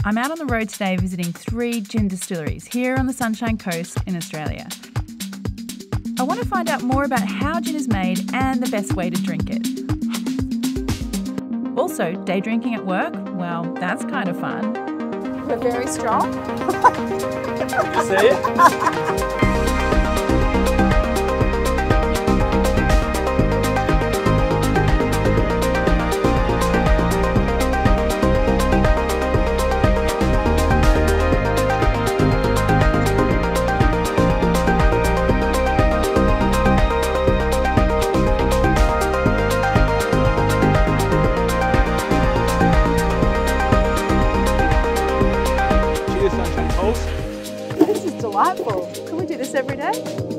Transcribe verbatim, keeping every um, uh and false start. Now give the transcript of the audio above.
I'm out on the road today visiting three gin distilleries here on the Sunshine Coast in Australia. I want to find out more about how gin is made and the best way to drink it. Also, day drinking at work, well, that's kind of fun. We're very strong. You see it? This is delightful. Can we do this every day?